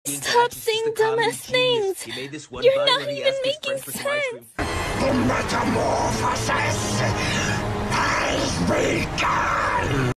Stop saying dumbass things! You're not even making sense! The Metamorphosis Has Begun!